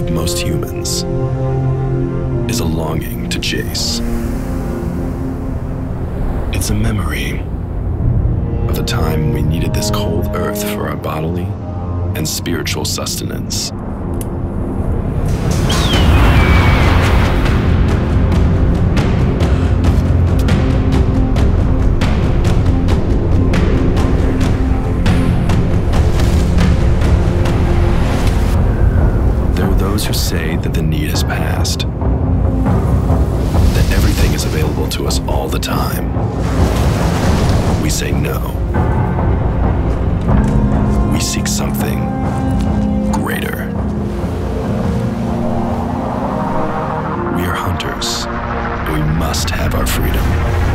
most humans is a longing to chase. It's a memory of a time we needed this cold earth for our bodily and spiritual sustenance. Those who say that the need has passed, that everything is available to us all the time. We say no. We seek something greater. We are hunters, and we must have our freedom.